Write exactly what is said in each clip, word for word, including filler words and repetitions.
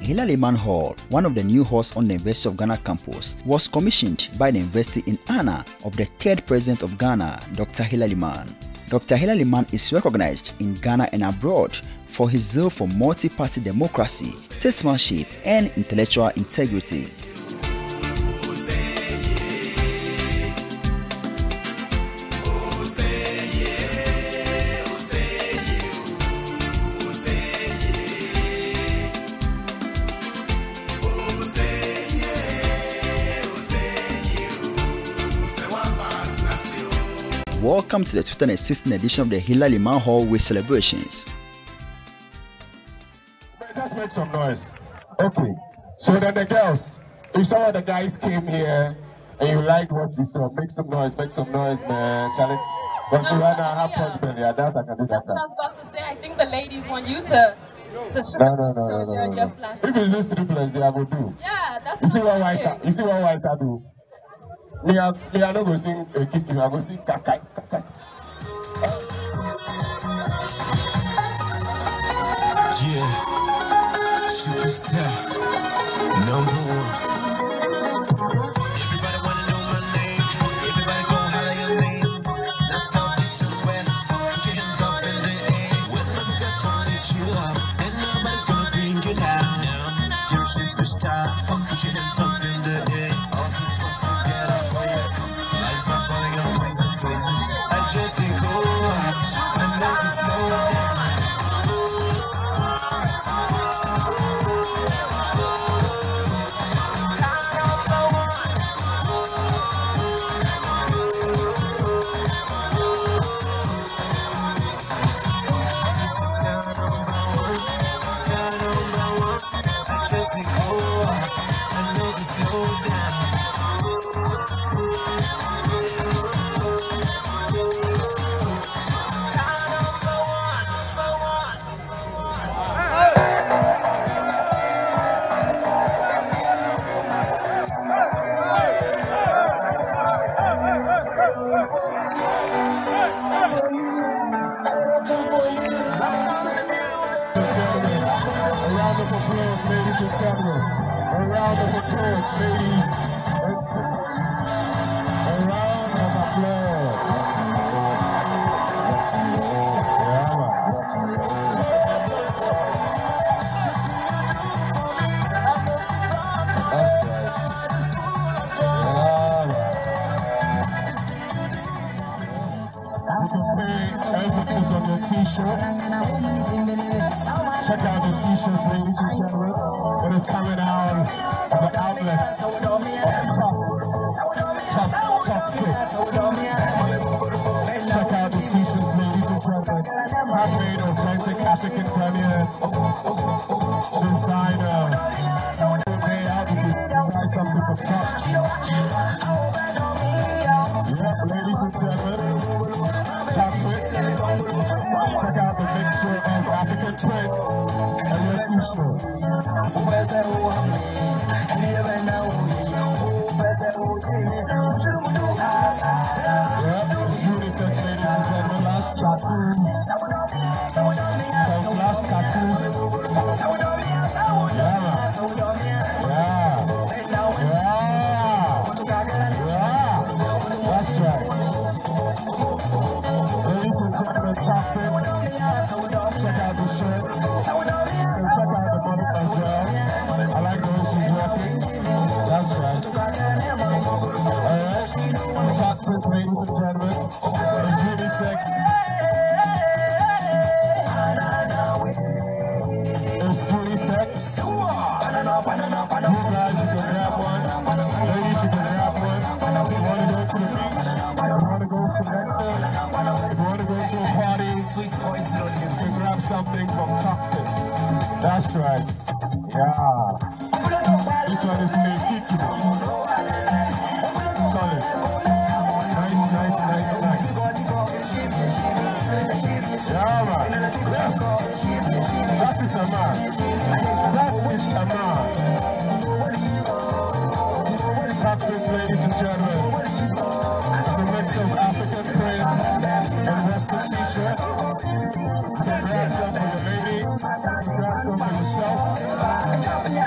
Hilla Limann Hall, one of the new halls on the University of Ghana campus, was commissioned by the university in honor of the third president of Ghana, Doctor Hilla Limann. Doctor Hilla Limann is recognized in Ghana and abroad for his zeal for multi-party democracy, statesmanship, and intellectual integrity. Welcome to the two thousand sixteen edition of the Hilla Limann Hall with celebrations. Just make some noise. Okay. So then the girls, if some of the guys came here and you liked what you saw, make some noise, make some noise, man. Charlie. But you right now have punch belly. I doubt I can do that. That's what I was about to say. I think the ladies want you to to show, no, no, no, show no, no, your, no, your no. flash. If it's this triplets, they are going to do. Yeah, that's you see what I'm wise You see what wise I do? Me, I, me, I don't go sing a kick you. I go sing kakai, kakai. Yeah, superstar, number one. Everybody wanna know my name. Everybody go holler your name. That's how east to the west. Put your hands up in the air. When I'm gonna turn you up, and nobody's gonna bring you down. Now you're a superstar. Put your hands up in the air. All the talks together for you. Lights are falling up places, places. I just think go up. I know you slow down. A round of applause, ladies. A round of applause. Yeah, You can pay emphasis on your t-shirts. Check out the t-shirts, ladies and gentlemen. It is coming out of the outlets of top, top, top fit. Check out the t-shirts, ladies and gentlemen. Handmade, authentic, African Premier designer. Pay out if you try something from top. Yeah, ladies and gentlemen. Chocolate. Check out the mixture of African print and your t-shirts. Yep, unisex, ladies and gentlemen. Lash tattoos. Some lash tattoos. Yeah, man. Yeah. Yeah. Yeah. That's right. Ladies and gentlemen, chocolate. Check out the shirts. And check out the mother as well. I like the way she's walking. That's right. Alright. Chocolate, ladies and gentlemen. It's unisex. It's unisex. You guys, you can grab one. Ladies, you can grab one. If you want to go to the beach, if you want to go to Texas, if you want to go to a party, you can grab something from chocolate. That's right. Yeah. This one is made Kiki. Solid. Nice, nice, nice, nice. Yeah, man. Yes. That is a man. That is a man. Chocolate, ladies and gentlemen. It's a mix of African print and Western t-shirt. You can grab some for your lady. You can grab some for yourself.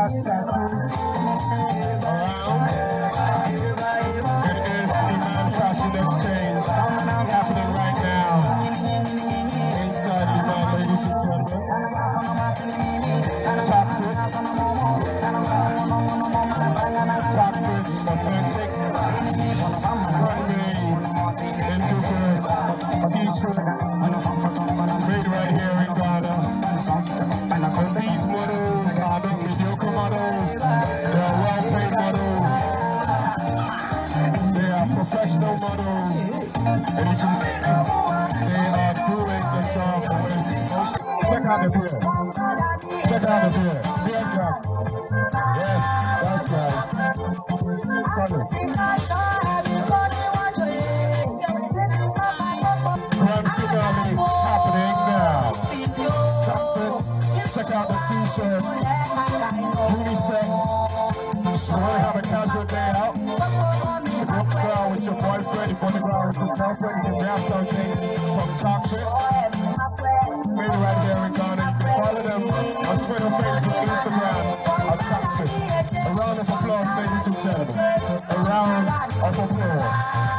chest tattoos around. It is Iman Fashion Exchange happening right now inside Iman, ladies and gentlemen. Chocolate, chocolate, authentic, handmade, indigenous t-shirts made right here in Ghana. And these models are not mediocre models, they are well-paid models, they are professional models, and you can see they are doing the job for it. Check out the beer. Check out the beer. Beer jack. Yes, that's right. Follow. Grand finale happening now. Chocolates. Check out the t-shirt. Unisex. You want to have a casual day out? You want to go out with your boyfriend, you want to go out with your girlfriend, you can grab something from Chocolate. Made right here in Ghana. You can follow them on Twitter, Facebook, Instagram, on Chocolate. A round of applause, ladies and gentlemen. A round of applause.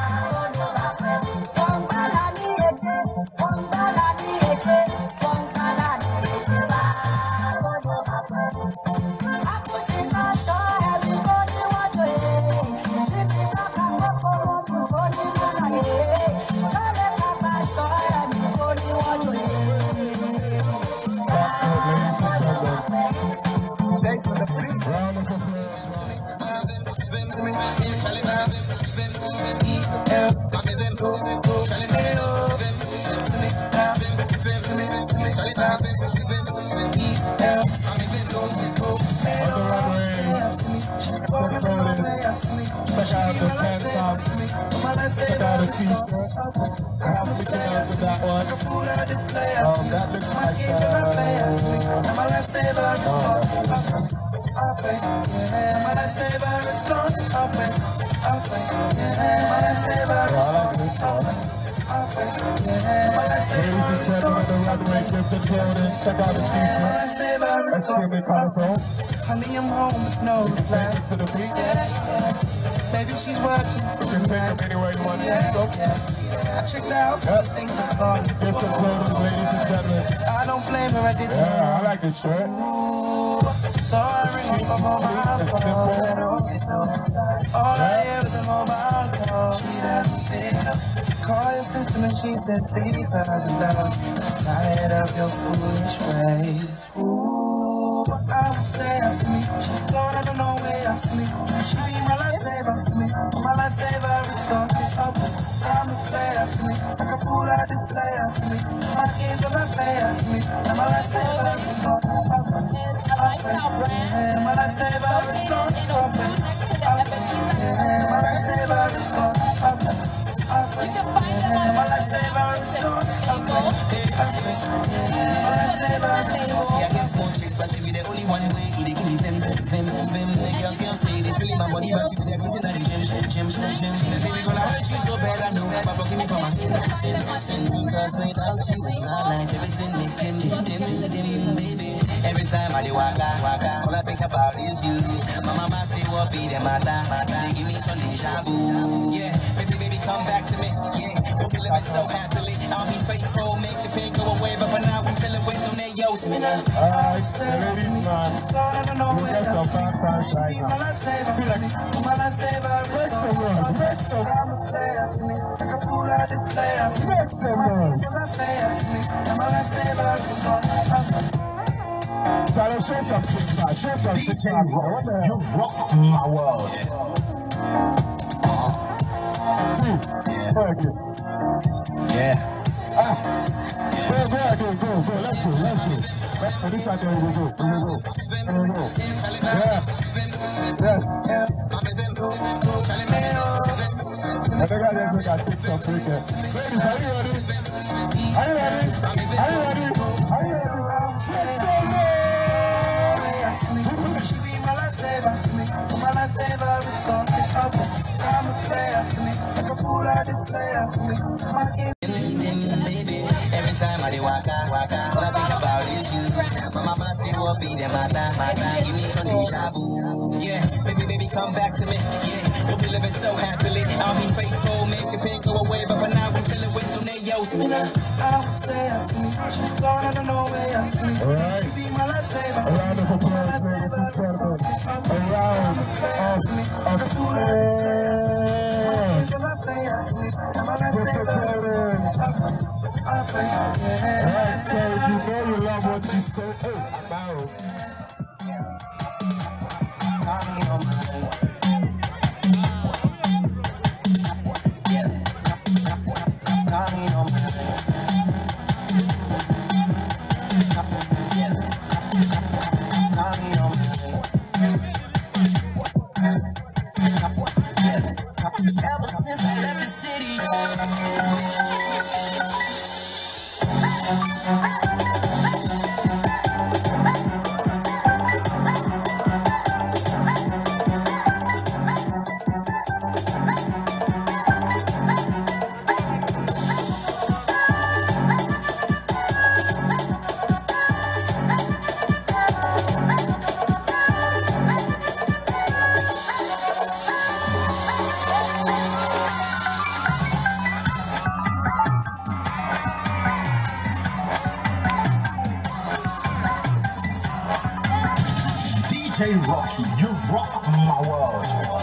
Check out the tank top, check out the t-shirt. I have to get out to that one. Um, that looks like uh, my lifesaver is gone. My lifesaver is gone. My lifesaver is gone. Ladies and gentlemen, the runway gives the clothing. Check out the t-shirt. Extremely colorful. Honey, I'm home with no Take it to the beat. Baby, she's working. You can take them anywhere you want to go. I checked out Yep. things are gone. Give the clothing, ladies and gentlemen. I don't blame her, I did. Yeah, I like this shirt. So I ring my mobile It's phone. simple. All I hear is a mobile call. She doesn't pick up. Call your sister and she says, leave her alone. Tired of your foolish ways. Ooh, I will stay, I sleep. She's gone, I don't know where I sleep. She be my lifesaver, sleep. My lifesaver is gone. I'm a play, I sleep. Like a fool, I did play, I sleep. My games when I play, I sleep. And my lifesaver is gone. And my lifesaver is gone. And my lifesaver is gone. You can find them on My lifesaver is gone. My lifesaver is gone. See, I get small tricks, but if the only one way, it give me them, them, them, them. The girls can't say they feeling my body, but if they're missing at the gym, gym, gym, gym. They say because I hurt you so bad, I know, but forgive me for my sin, sin, sin. Because without you, my life, everything make dim, dim, dim, dim, baby. Every time I do waka, waka, all I think about is you. My mama say, what be the matter, matter. They give me some deja vu. Yeah, baby, baby, come back to me. Yeah, we'll be living so happily. I'll be faithful, make the pain go away, but for now, I'm feeling with some nails. Alright, the ladies, man. You get some fun fans right now. Make some noise, make some noise. Make some noise. Charlie, show some six pack, show some six pack. What the hell? You rock my world. See, go again. Yeah. Ah, go, go again, go, go, let's go, let's go. Let's go, this side there we will go, we will go, we will go. Yeah, yes. I think I just make a TikTok weekend. Ladies, are you ready? Are you ready? Are you ready? Are you ready? My lifesaver is gone. I'm a player, like a fool, I did play. Every time I do waka, waka, all I think about is you. My mama say, what be the mata, mata, give me some deja vu. Yeah, baby, baby, come back to me. Yeah, we'll be living so happily. I'll be faithful, make the pain go away, but for now we're chilling with some nayos. I don't stay asleep. She's gone, I don't know where I sleep. Alright. Be my lifesaver. A round of applause, ladies and gentlemen. A round of applause. Alright, so you know you love what you say. Hey, wow. Call me on my Call me on my Call me on my Ever since I left the city. Hey Rocky, you rock my world.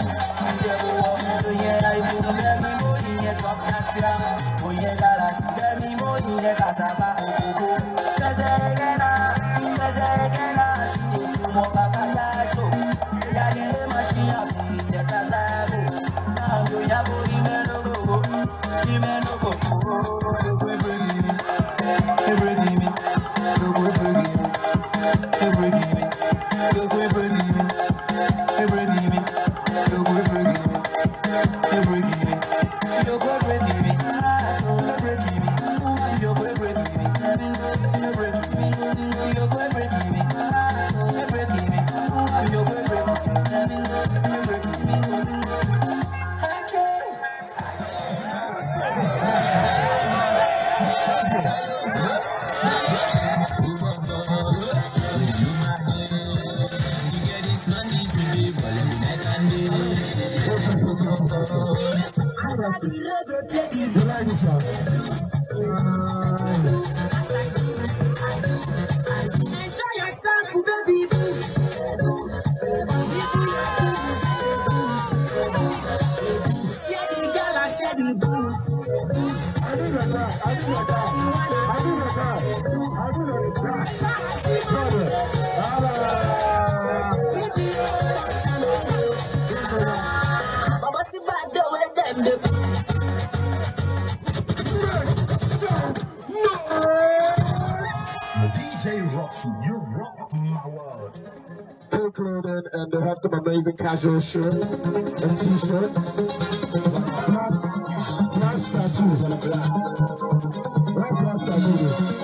You rock my world. Cool clothing, and they have some amazing casual shirts and t-shirts. Plus, plus tattoos on the black. What plus tattoos?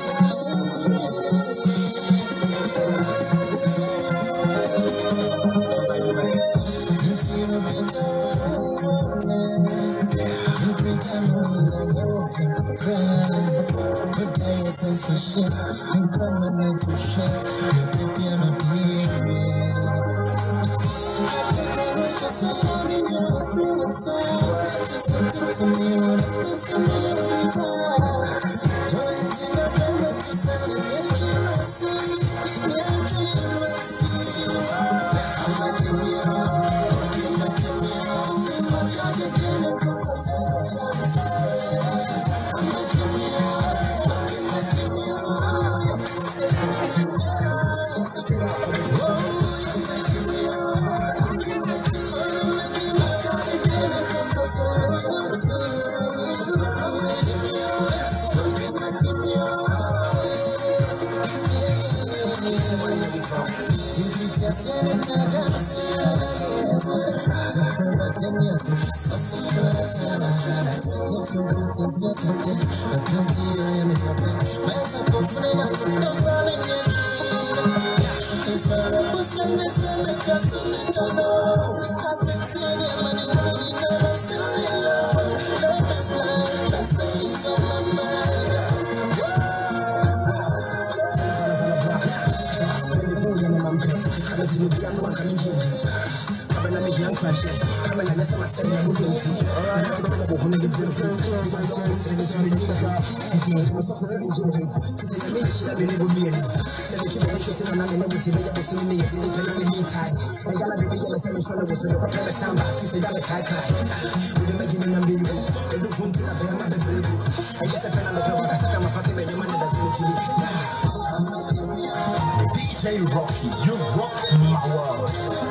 D J Rocky, you rock my world.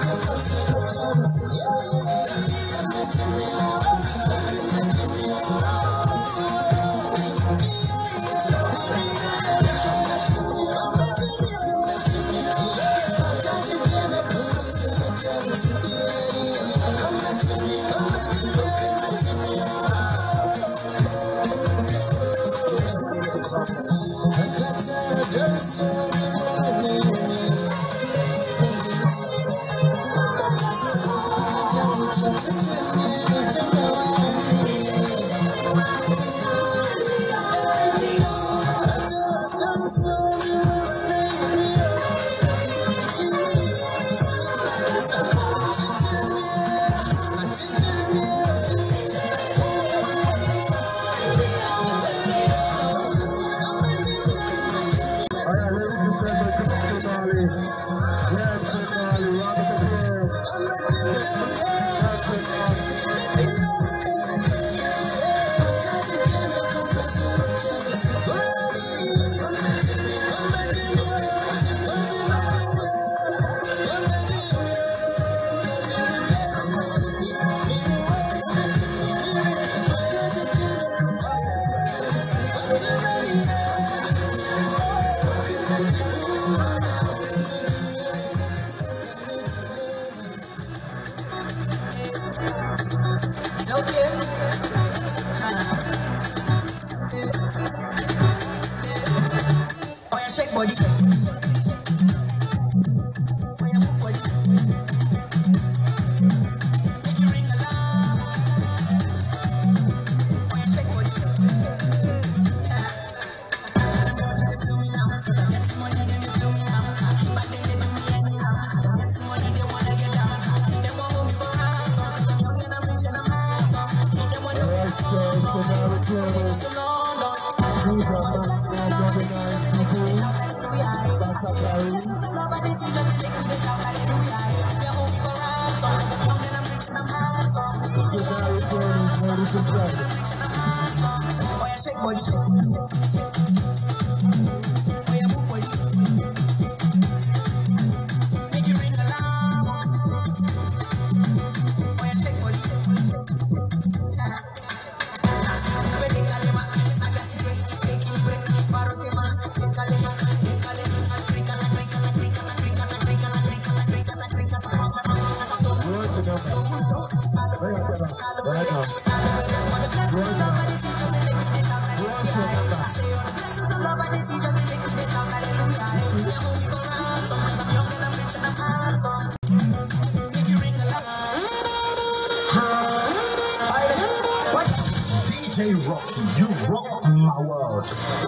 D J Rocky, you rock my world.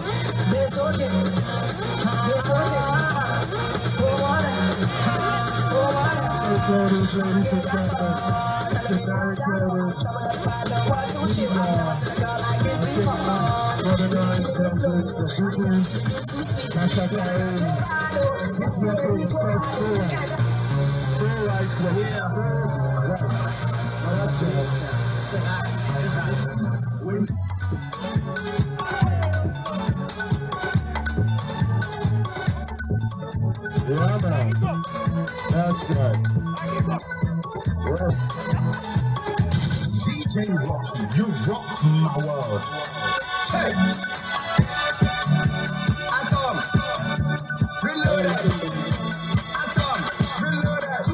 Ladies and gentlemen, the director yeah, man. That's good. Yes. D J Rocky, you rock my world. Hey! Atom! Reloaded! Atom! Reloaded!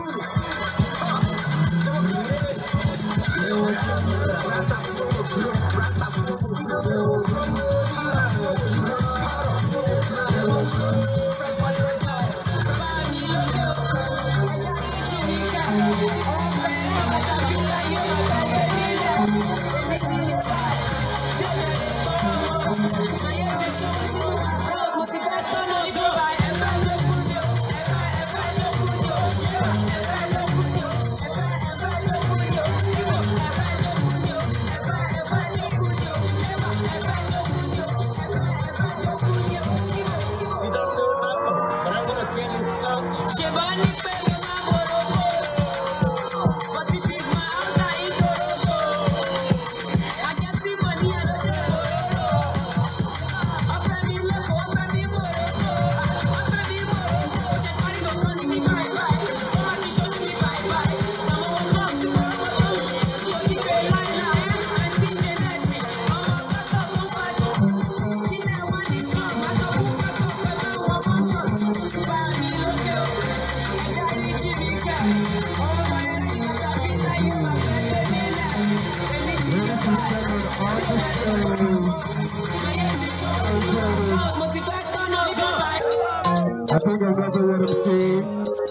I think I remember what I'm saying.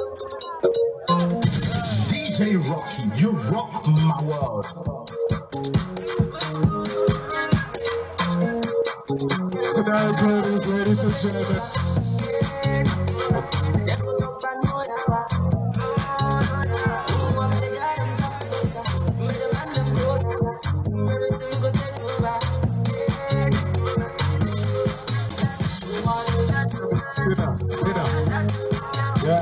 D J Rocky, you rock my world. Tonight, ladies, ladies and gentlemen. Dinner, dinner. Yeah.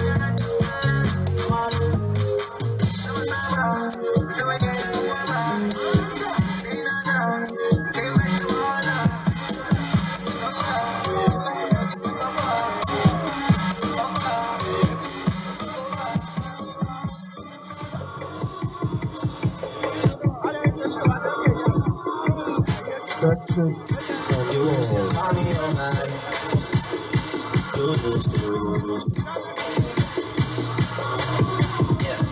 That's it. You used to call me on my You used to Yeah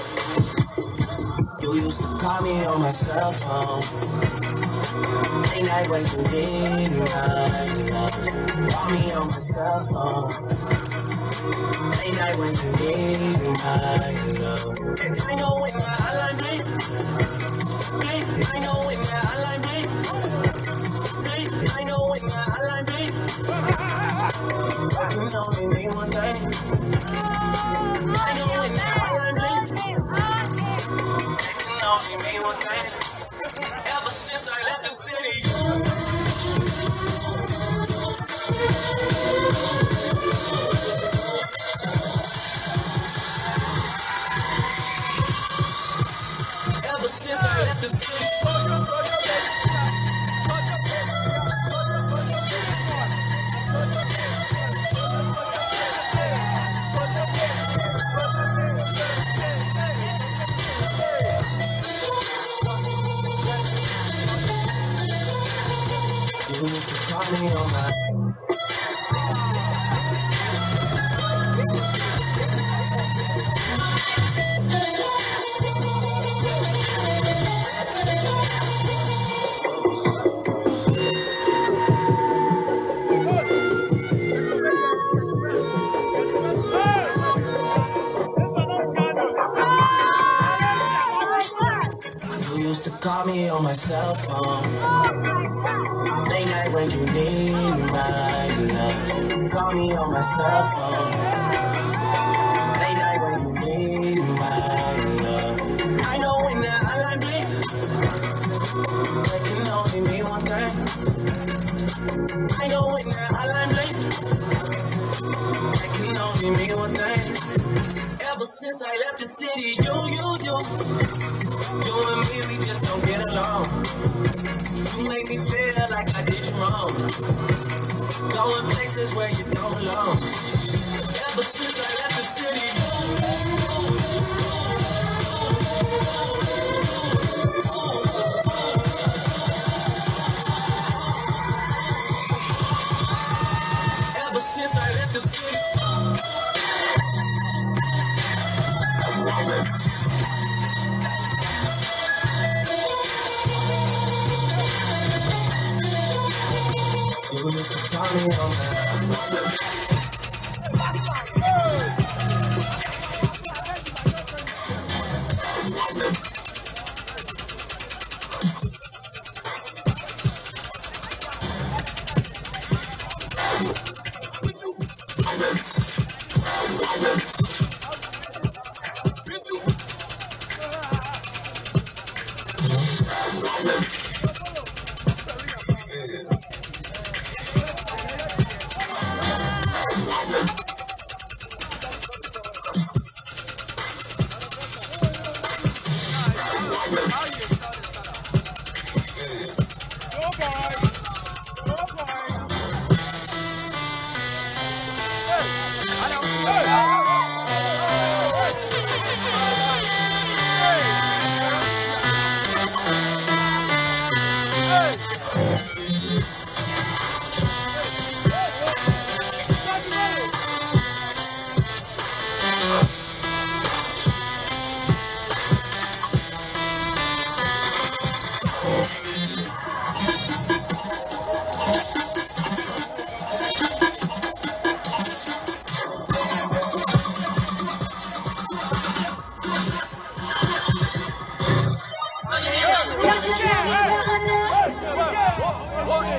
You used to call me on my cell phone Late night when you need my love Call me on my cell phone Late night when you need my love And I know when my hotline bling I know when my hotline bling I know when my hotline bling You know me mean one thing I know when my hotline bling You know me mean one thing Ever since I left the city Ever since I left the city You used to call me on my You used to call me on my cell phone Late night when you need my love Call me on my cell phone Late night when you need my love I know when the hotline bling That can only mean one thing I know when the hotline bling That can only mean one thing Ever since I left the city You, you, you You and me, we just don't get along You make me feel like I did you wrong Going places where you don't belong Ever since I left the city Ever since I left the city You used to call me on my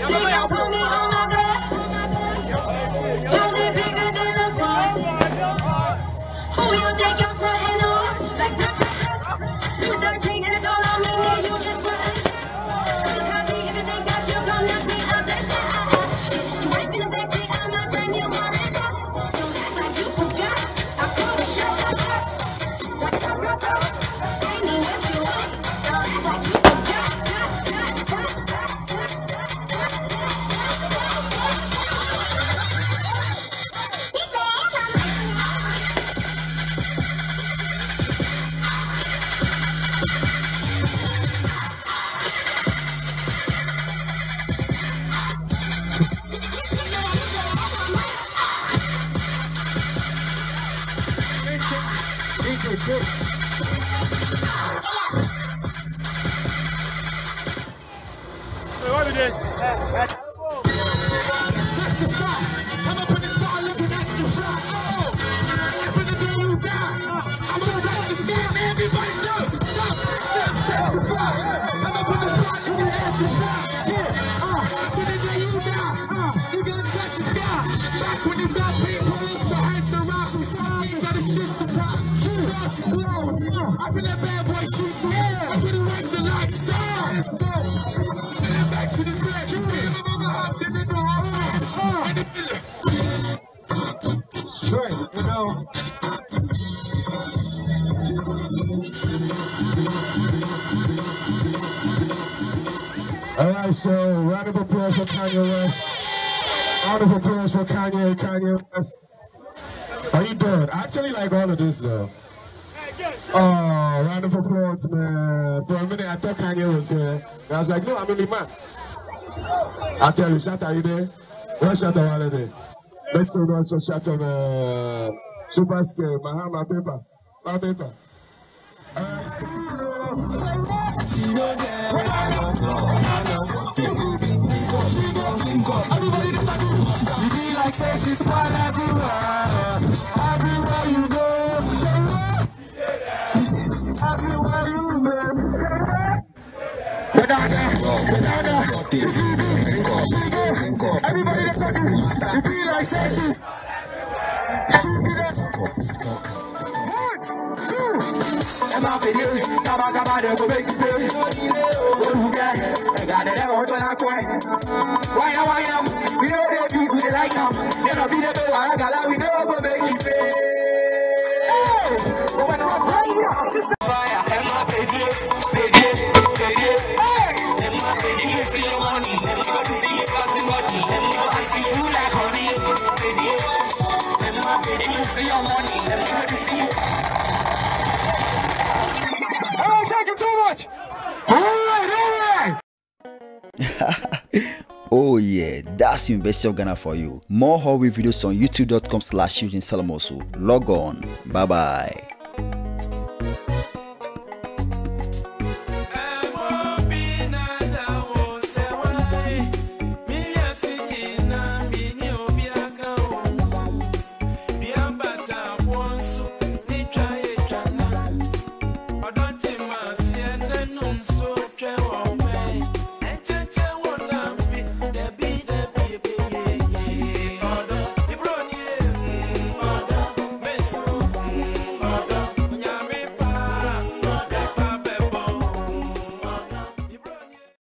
They gon' put me on my bed. Only bigger than a boy. Who you think you're frontin' on? Like that, you thirteen and it's all I'm in here. You just put a shit. Kamikaze, if you think that you gon' knock me out that shit. You ain't finna backseat, I'm not brand new already. Don't act like you forgot. I call the shot, shot, shot. Like a brother. Ain't me what you want. Don't act like you forgot. Alright, so round of applause for Kanye West. Round of applause for Kanye, Kanye West. Are you done? I actually like all of this though. Oh, round of applause, man. For a minute I thought Kanye was there. And I was like, no, I'm in the man. I tell you, Shatta, are you there? Where's Shatta Holiday? Make some noise for Shatta, man. Super scale, my hand, my paper. My paper. Like say she's part everywhere, everywhere you go, everywhere you go. Everybody that's talking, you feel like say she. I'm out for you, come on, come on, go make it pay. Who got it? I got it, I want to like why. Why am I am? We know they do, we like them. They don't be the way I got like we know go make it pay. But when I'm trying out, this fire, and my baby, baby, baby. And my baby, you see your money, and you got to see your passing money, and you got to see you like honey, baby. And my baby, you see your money, and you got to see you. Oh, thank you so much. All right, all right. Oh yeah, that's University of Ghana for you. More horror videos on youtube dot com slash Eugene Selorm Owusu. Log on. Bye bye.